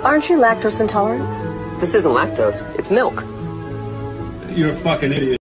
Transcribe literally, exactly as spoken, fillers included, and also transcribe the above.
Aren't you lactose intolerant? This isn't lactose, it's milk. You're a fucking idiot.